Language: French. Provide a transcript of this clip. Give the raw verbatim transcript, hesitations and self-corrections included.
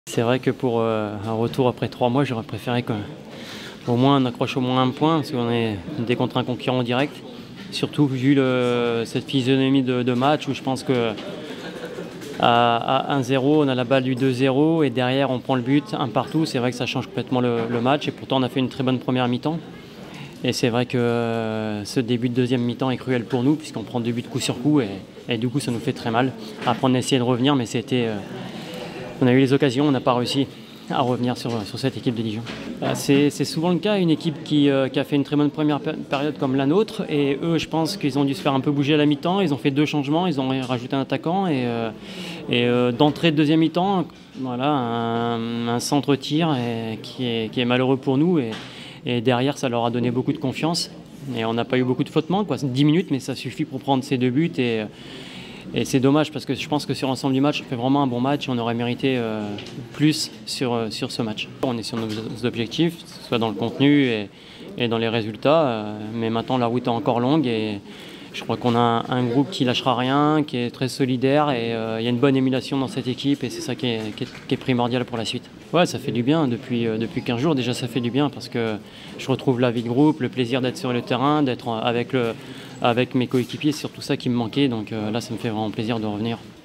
C'est vrai que pour euh, un retour après trois mois, j'aurais préféré qu'au moins on accroche au moins un point, parce qu'on est dès contre un concurrent direct. Surtout vu le, cette physionomie de, de match où je pense que à, à un zéro, on a la balle du deux zéro et derrière on prend le but, un partout. C'est vrai que ça change complètement le, le match et pourtant on a fait une très bonne première mi-temps. Et c'est vrai que euh, ce début de deuxième mi-temps est cruel pour nous puisqu'on prend deux buts coup sur coup et, et du coup ça nous fait très mal. Après on a essayé de revenir mais c'était... Euh, on a eu les occasions, on n'a pas réussi à revenir sur, sur cette équipe de Dijon. C'est souvent le cas, une équipe qui, euh, qui a fait une très bonne première période comme la nôtre et eux je pense qu'ils ont dû se faire un peu bouger à la mi-temps, ils ont fait deux changements, ils ont rajouté un attaquant et, euh, et euh, d'entrée de deuxième mi-temps, voilà, un, un centre-tir qui est, qui est malheureux pour nous et, et derrière ça leur a donné beaucoup de confiance et on n'a pas eu beaucoup de flottements, quoi. dix minutes mais ça suffit pour prendre ces deux buts et Et c'est dommage parce que je pense que sur l'ensemble du match, on fait vraiment un bon match et on aurait mérité euh, plus sur, euh, sur ce match. On est sur nos objectifs, que ce soit dans le contenu et, et dans les résultats, euh, mais maintenant la route est encore longue et je crois qu'on a un, un groupe qui lâchera rien, qui est très solidaire et euh, il y a une bonne émulation dans cette équipe et c'est ça qui est, qui, est, qui est primordial pour la suite. Ouais, ça fait du bien depuis, euh, depuis quinze jours, déjà ça fait du bien parce que je retrouve la vie de groupe, le plaisir d'être sur le terrain, d'être avec le... avec mes coéquipiers, c'est surtout ça qui me manquait, donc euh, là ça me fait vraiment plaisir de revenir.